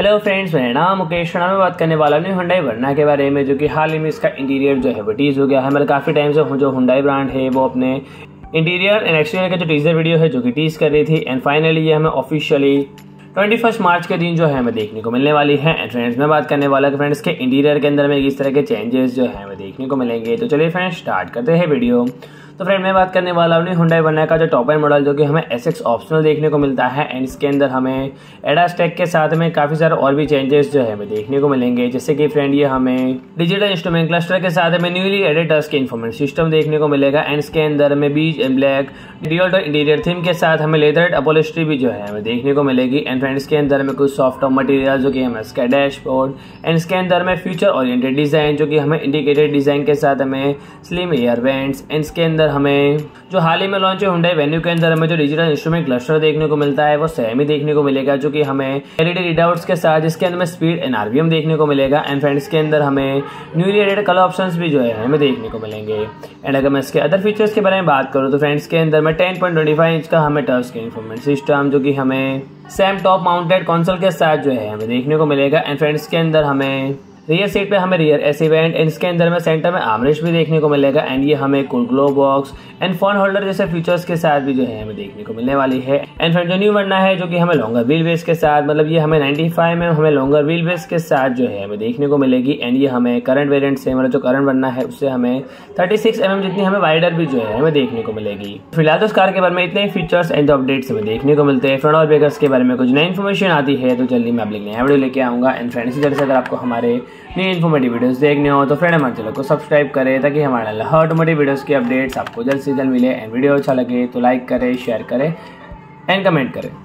Hello friends, मेरा नाम मुकेश मैं बात करने वाला हूँ हुंडई वर्ना के बारे में, जो कि हाल ही में इसका इंटीरियर जो है वो टीज हो गया है। मतलब काफ़ी टाइम से जो हुंडई ब्रांड है वो अपने इंटीरियर एंड एक्सटीरियर का जो टीजर वीडियो है जो कि टीज कर रही थी, एंड फाइनली ये हमें ऑफिशियली 21 मार्च के दिन जो है हमें देखने को मिलने वाली है। एंड फ्रेंड्स मैं बात करने वाला कि फ्रेंड्स के इंटीरियर के अंदर में इस तरह के चेंजेस जो है हमें देखने को मिलेंगे। तो चलिए फ्रेंड्स स्टार्ट करते हैं वीडियो। तो फ्रेंड मैं बात करने वाला हूँ हुंडई वर्ना का जो टॉप एंड मॉडल जो कि हमें SX ऑप्शनल देखने को मिलता है, एंड इसके अंदर हमें एडास टेक के साथ में काफ़ी सारे और भी चेंजेस जो है हमें देखने को मिलेंगे। जैसे कि फ्रेंड ये हमें डिजिटल इंस्ट्रूमेंट क्लस्टर के साथ में न्यूली एडेड टच के इन्फॉर्मेशन सिस्टम देखने को मिलेगा, एंड इसके अंदर में beige and black dual interior theme के साथ हमें लेदर अपॉलिस्ट्री भी जो है हमें देखने को मिलेगी। एंड फ्रेंड्स के अंदर में कुछ सॉफ्ट मटेरियल जो कि हमें इसका डैशबोर्ड, एंड इसके अंदर में फ्यूचर ओरिएंटेड डिजाइन जो कि हमें इंडिकेटेड डिजाइन के साथ हमें स्लिम एयर वेंट्स, एंड इसके अंदर हमें जो हाल ही में लॉन्च है हुंडई वेन्यू के अंदर हमें जो डिजिटल इंस्ट्रूमेंट क्लस्टर देखने को मिलता है वो सेम ही देखने को मिलेगा, जो कि हमें LED रीडआउट्स के साथ जिसके अंदर में स्पीड एंड RPM देखने को मिलेगा। एंड फ्रेंड्स के अंदर हमें न्यूली एडेड कलर ऑप्शंस भी जो है हमें देखने को मिलेंगे। एंड अगर मैं इसके अदर फीचर्स के बारे में बात करूँ तो फ्रेंड्स के अंदर में 10.25 इंच का हमें टच स्क्रीन इन्फॉर्मेशन सिस्टम जो कि हमें सेम टॉप माउंटेड कंसोल के साथ जो है हमें देखने को मिलेगा। एंड फ्रेंड्स के अंदर हमें रियर सीट पे हमें रियर एसी वेंट, एंड इसके अंदर में सेंटर में आर्मरेस्ट भी देखने को मिलेगा, एंड ये हमें cool glow box and phone holder जैसे फीचर्स के साथ भी जो है हमें देखने को मिलने वाली है। एंड फ्रेंड जो न्यू वर्ना है जो कि हमें लॉन्गर व्हील बेस के साथ, मतलब ये हमें 95 में हमें लॉन्गर व्हील बेस के साथ जो है हमें देखने को मिलेगी, एंड ये हमें करंट वेरिएंट से मतलब जो करंट वर्ना है उससे हमें 36 mm जितनी हमें वाइडर भी जो है हमें देखने को मिलेगी। फिलहाल तो इस कार के बारे में इतने ही फीचर्स एंड अपडेट्स हमें देखने को मिलते हैं। फ्रंट और बैकर्स के बारे में कुछ नई इन्फॉर्मेशन आती है तो जल्दी मैं आप नया वीडियो लेके आऊँगा। एंड फ्रेंड इसी तरह से अगर आपको हमारे न्यू इन्फॉर्मेटिव वीडियोस देखने हो तो फ्रेंड हमारे चैनल को सब्सक्राइब करें ताकि हमारे हर ऑटोमोटिव वीडियोस की अपडेट्स आपको जल्द से जल्द मिले। एंड वीडियो अच्छा लगे तो लाइक करें, शेयर करें एंड कमेंट करें।